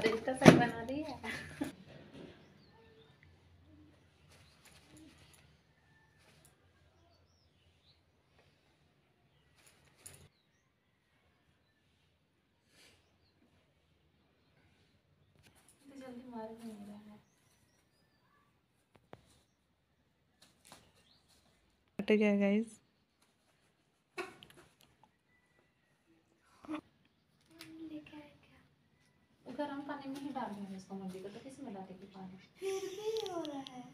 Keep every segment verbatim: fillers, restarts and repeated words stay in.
इतना सही बना रही है। जल्दी मार नहीं रहा है। कट गया गाइस। गरम पानी में ही डाल देंगे इसको। मम्मी को तो किस में डालेगी पानी? फिर भी हो रहा है।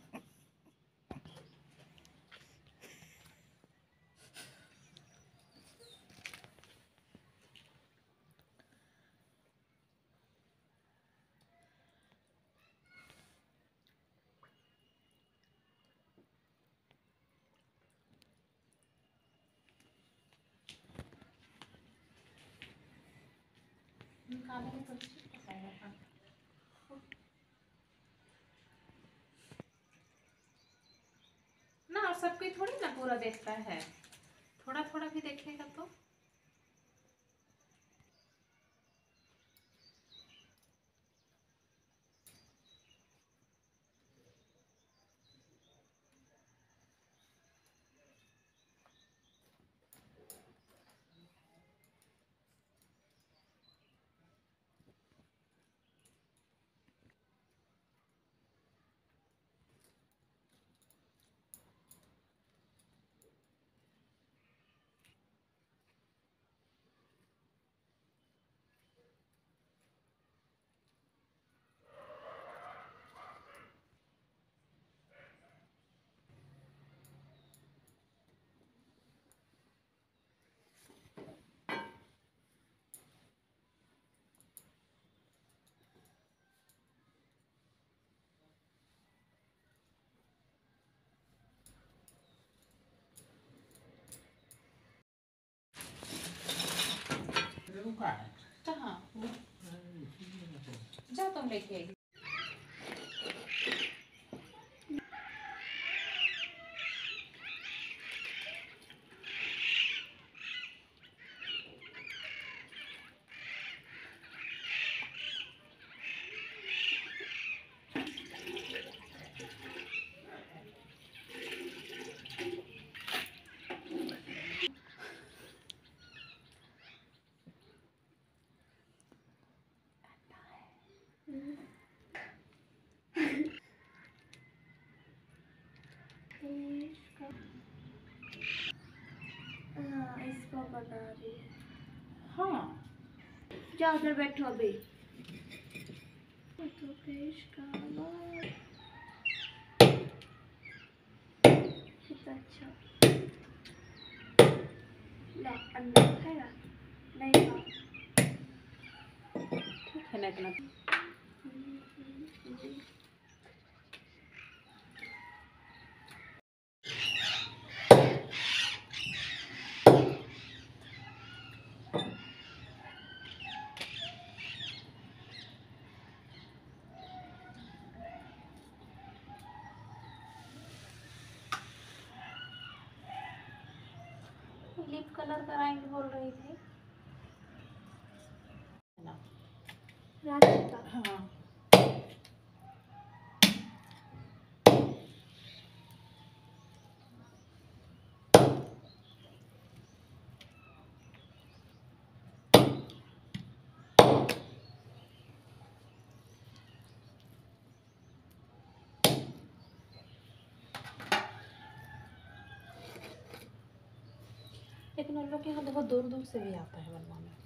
निकालेंगे तो ना, सबकी थोड़ी ना पूरा देखता है, थोड़ा थोड़ा भी देखेगा तो। कहाँ जा तुम लेके। हाँ, इसको बता रही है। हाँ जाओ उधर बैठो अभी। तो पेश का बाल कितना अच्छा। ला अंडा खाएगा? नहीं खाओ। ठीक है ना इतना। लिप कलर कराएंगे बोल रही थी ना। रात का हाँ लेकिन उन लोग के यहाँ बहुत दूर दूर से भी आता है बनवाना।